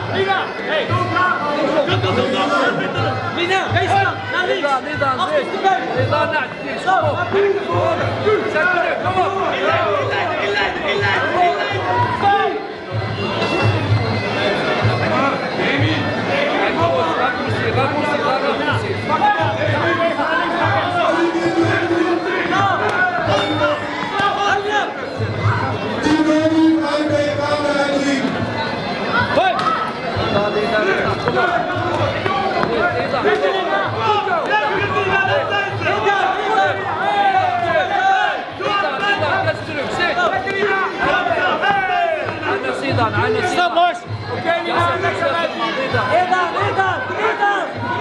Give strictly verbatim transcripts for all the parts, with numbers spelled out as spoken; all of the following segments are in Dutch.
Lina! Hey! Lina! Wees dan! Naar links! Niet aan, Achter de buik! niet aan, niet Zo! Zet terug, kom op! Inleiden, inleiden, inleiden, inleiden! Vijf! Stop, boys! Oké, Lina, lekker uit! Edan, Edan, Edan!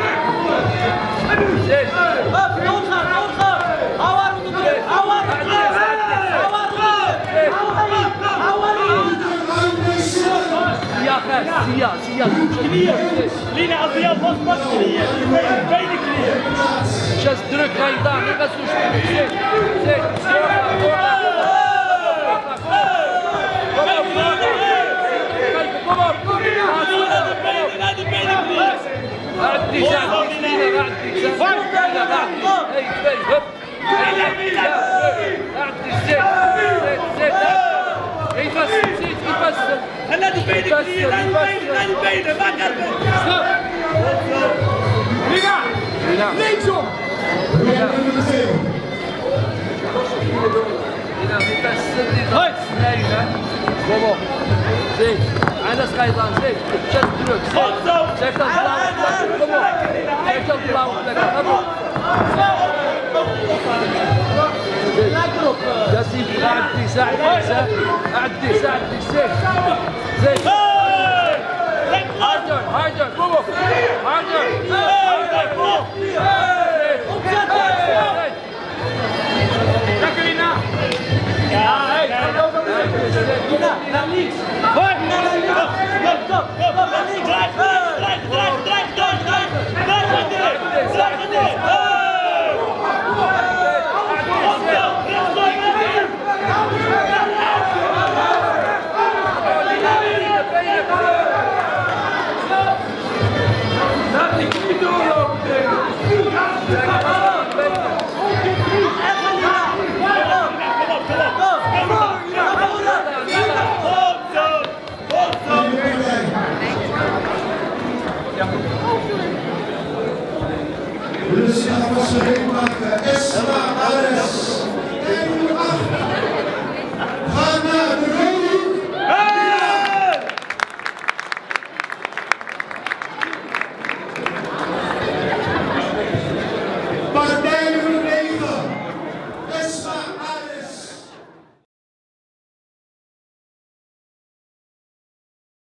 Hup, doorgaan, doorgaan! Hou haar onder druk, hou haar onder druk! Hou haar onder druk! Hou haar in! Sia, Sia, Sia. Knieën! Lina, als hij jou vastpakt, knieën! Beide knieën! Just druk, ga je daar, niet gaan zo spelen. Zit, zit, zit. Kom op, kom op! Naar de benen, please! عدي ساعد عدي ساعد اي شوي هب عدي زيت زيت زيت يفسر زيت يفسر خلي هذه بينك هذه بينك هذه بينك ما قربت رجع ليكم هنا يفسر لي ضغط نايمه بابا زيت على سقيطان زيت شد دروك زيت زيت الطلاوة بابا زيت الطلاوة لك بابا يا سيدي عدي ساعد عدي ساعد زيت زيت هاردر هاردر بابا هاردر هاردر بابا Jacqueline! Ja, hey! Lina, naar links! Hoi! Kom, kom, kom, kom, naar links! Draai, draai, draai, draai, draai, draai! Draai van dit! Draai van dit! Kom zo! Rechtdoor, naar links! Laat die niet doorlopen! Ja.